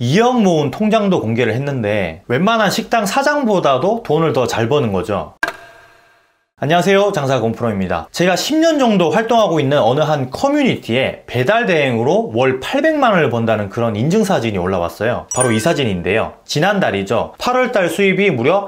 2억 모은 통장도 공개를 했는데 웬만한 식당 사장보다도 돈을 더 잘 버는 거죠. 안녕하세요, 장사건프로입니다. 제가 10년 정도 활동하고 있는 어느 한 커뮤니티에 배달 대행으로 월 800만 원을 번다는 그런 인증사진이 올라왔어요. 바로 이 사진인데요. 지난달이죠. 8월달 수입이 무려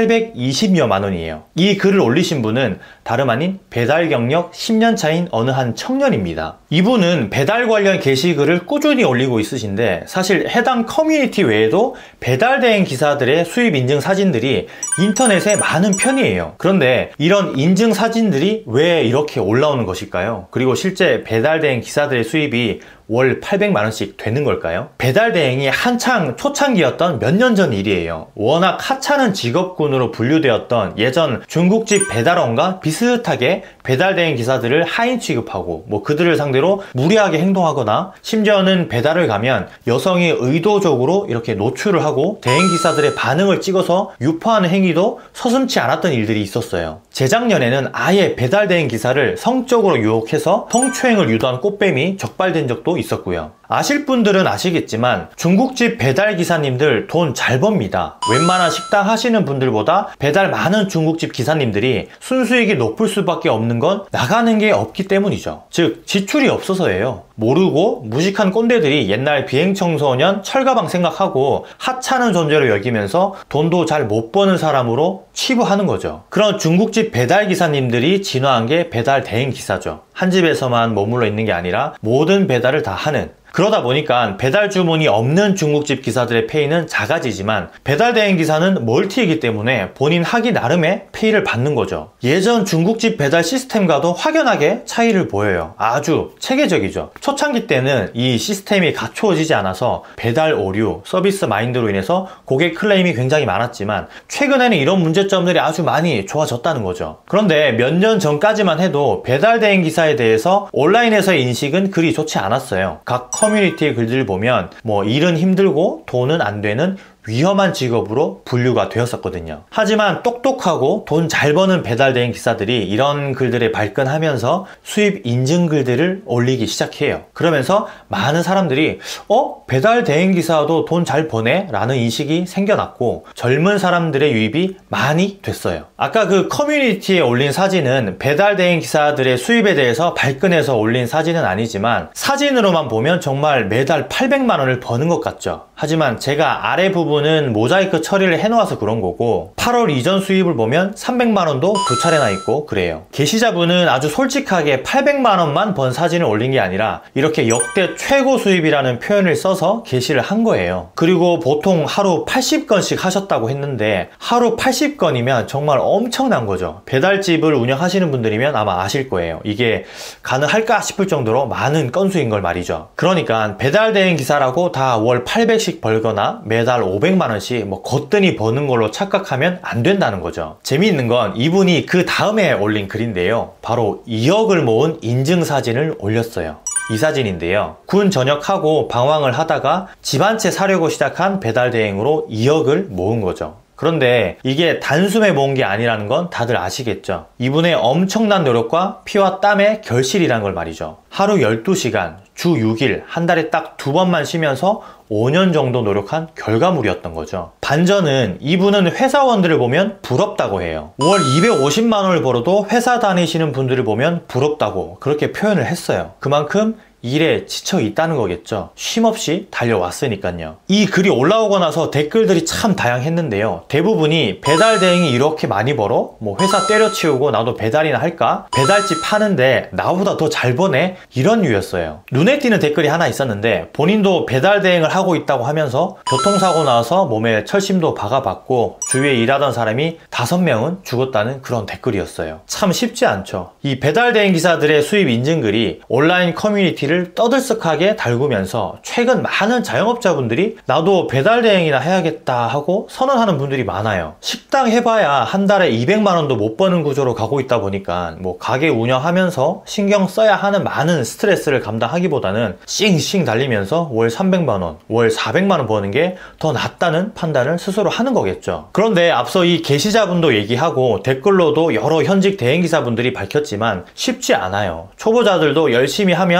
820여만 원이에요. 이 글을 올리신 분은 다름 아닌 배달 경력 10년 차인 어느 한 청년입니다. 이분은 배달 관련 게시글을 꾸준히 올리고 있으신데 사실 해당 커뮤니티 외에도 배달 대행 기사들의 수입 인증 사진들이 인터넷에 많은 편이에요. 그런데 이런 인증 사진들이 왜 이렇게 올라오는 것일까요? 그리고 실제 배달 대행 기사들의 수입이 월 800만 원씩 되는 걸까요? 배달 대행이 한창 초창기였던 몇 년 전 일이에요. 워낙 하찮은 직업군으로 분류되었던 예전 중국집 배달원과 비슷하게 배달 대행 기사들을 하인 취급하고 그들을 상대로 무리하게 행동하거나 심지어는 배달을 가면 여성이 의도적으로 이렇게 노출을 하고 대행 기사들의 반응을 찍어서 유포하는 행위도 서슴지 않았던 일들이 있었어요. 재작년에는 아예 배달 대행 기사를 성적으로 유혹해서 성추행을 유도한 꽃뱀이 적발된 적도 있었고요. 아실 분들은 아시겠지만 중국집 배달 기사님들 돈 잘 법니다. 웬만한 식당 하시는 분들보다 배달 많은 중국집 기사님들이 순수익이 높을 수밖에 없는 건 나가는 게 없기 때문이죠. 즉 지출이 없어서예요. 모르고 무식한 꼰대들이 옛날 비행청소년 철가방 생각하고 하찮은 존재로 여기면서 돈도 잘 못 버는 사람으로 치부하는 거죠. 그런 중국집 배달 기사님들이 진화한 게 배달 대행 기사죠. 한 집에서만 머물러 있는 게 아니라 모든 배달을 다 하는, 그러다 보니까 배달 주문이 없는 중국집 기사들의 페이는 작아지지만 배달 대행 기사는 멀티이기 때문에 본인 하기 나름의 페이를 받는 거죠. 예전 중국집 배달 시스템과도 확연하게 차이를 보여요. 아주 체계적이죠. 초창기 때는 이 시스템이 갖추어지지 않아서 배달 오류, 서비스 마인드로 인해서 고객 클레임이 굉장히 많았지만 최근에는 이런 문제점들이 아주 많이 좋아졌다는 거죠. 그런데 몇 년 전까지만 해도 배달 대행 기사에 대해서 온라인에서의 인식은 그리 좋지 않았어요. 각 커뮤니티의 글들을 보면 일은 힘들고 돈은 안 되는 위험한 직업으로 분류가 되었었거든요. 하지만 똑똑하고 돈 잘 버는 배달 대행 기사들이 이런 글들에 발끈하면서 수입 인증 글들을 올리기 시작해요. 그러면서 많은 사람들이 배달 대행 기사도 돈 잘 버네? 라는 인식이 생겨났고 젊은 사람들의 유입이 많이 됐어요. 아까 그 커뮤니티에 올린 사진은 배달 대행 기사들의 수입에 대해서 발끈해서 올린 사진은 아니지만 사진으로만 보면 정말 매달 800만 원을 버는 것 같죠. 하지만 제가 아래 부분은 모자이크 처리를 해놓아서 그런 거고 8월 이전 수입을 보면 300만 원도 두 차례나 있고 그래요. 게시자분은 아주 솔직하게 800만 원만 번 사진을 올린 게 아니라 이렇게 역대 최고 수입이라는 표현을 써서 게시를 한 거예요. 그리고 보통 하루 80건씩 하셨다고 했는데 하루 80건이면 정말 엄청난 거죠. 배달집을 운영하시는 분들이면 아마 아실 거예요. 이게 가능할까 싶을 정도로 많은 건수인 걸 말이죠. 그러니까 배달 대행 기사라고 다 월 800씩 벌거나 매달 500만 원씩 거뜬히 버는 걸로 착각하면 안 된다는 거죠. 재미있는 건 이분이 그 다음에 올린 글인데요. 바로 2억을 모은 인증사진을 올렸어요. 이 사진인데요. 군 전역하고 방황을 하다가 집 한 채 사려고 시작한 배달 대행으로 2억을 모은 거죠. 그런데 이게 단숨에 모은 게 아니라는 건 다들 아시겠죠? 이분의 엄청난 노력과 피와 땀의 결실이란 걸 말이죠. 하루 12시간, 주 6일, 한 달에 딱 2번만 쉬면서 5년 정도 노력한 결과물이었던 거죠. 반전은 이분은 회사원들을 보면 부럽다고 해요. 월 250만 원을 벌어도 회사 다니시는 분들을 보면 부럽다고 그렇게 표현을 했어요. 그만큼 일에 지쳐 있다는 거겠죠. 쉼없이 달려왔으니까요. 이 글이 올라오고 나서 댓글들이 참 다양했는데요. 대부분이 배달 대행이 이렇게 많이 벌어? 회사 때려치우고 나도 배달이나 할까? 배달집 하는데 나보다 더 잘 버네? 이런 류였어요. 눈에 띄는 댓글이 하나 있었는데 본인도 배달 대행을 하고 있다고 하면서 교통사고 나서 몸에 철심도 박아봤고 주위에 일하던 사람이 5명은 죽었다는 그런 댓글이었어요. 참 쉽지 않죠. 이 배달 대행 기사들의 수입 인증글이 온라인 커뮤니티를 떠들썩하게 달구면서 최근 많은 자영업자분들이 나도 배달 대행이나 해야겠다 하고 선언하는 분들이 많아요. 식당 해봐야 한 달에 200만 원도 못 버는 구조로 가고 있다 보니까 가게 운영하면서 신경 써야 하는 많은 스트레스를 감당하기보다는 싱싱 달리면서 월 300만 원, 월 400만 원 버는 게 더 낫다는 판단을 스스로 하는 거겠죠. 그런데 앞서 이 게시자분도 얘기하고 댓글로도 여러 현직 대행기사분들이 밝혔지만 쉽지 않아요. 초보자들도 열심히 하면 300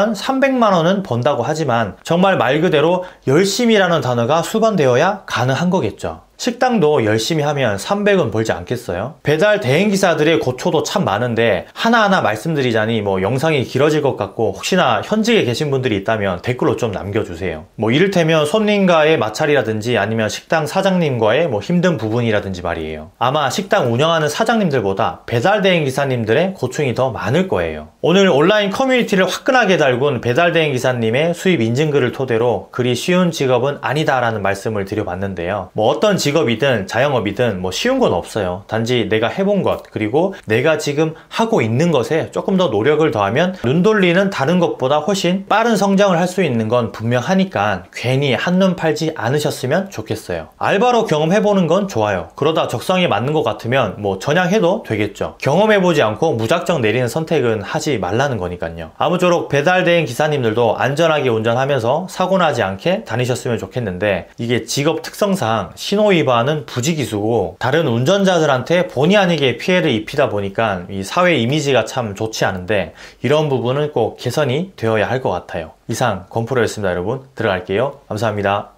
300만 원은 번다고 하지만 정말 말 그대로 열심히라는 단어가 수반되어야 가능한 거겠죠. 식당도 열심히 하면 300은 벌지 않겠어요? 배달 대행기사들의 고초도 참 많은데 하나하나 말씀드리자니 영상이 길어질 것 같고, 혹시나 현직에 계신 분들이 있다면 댓글로 좀 남겨주세요. 이를테면 손님과의 마찰이라든지 아니면 식당 사장님과의 힘든 부분이라든지 말이에요. 아마 식당 운영하는 사장님들보다 배달 대행기사님들의 고충이 더 많을 거예요. 오늘 온라인 커뮤니티를 화끈하게 달군 배달 대행기사님의 수입 인증글을 토대로 그리 쉬운 직업은 아니다라는 말씀을 드려봤는데요. 어떤 직업이든 자영업이든 쉬운 건 없어요. 단지 내가 해본 것, 그리고 내가 지금 하고 있는 것에 조금 더 노력을 더하면 눈 돌리는 다른 것보다 훨씬 빠른 성장을 할 수 있는 건 분명하니까 괜히 한눈 팔지 않으셨으면 좋겠어요. 알바로 경험해보는 건 좋아요. 그러다 적성에 맞는 것 같으면 전향해도 되겠죠. 경험해보지 않고 무작정 내리는 선택은 하지 말라는 거니까요. 아무쪼록 배달 대행 기사님들도 안전하게 운전하면서 사고 나지 않게 다니셨으면 좋겠는데, 이게 직업 특성상 신호 위반은 부지기수고 다른 운전자들한테 본의 아니게 피해를 입히다 보니까 이 사회 이미지가 참 좋지 않은데, 이런 부분은 꼭 개선이 되어야 할 것 같아요. 이상 건프로였습니다. 여러분, 들어갈게요. 감사합니다.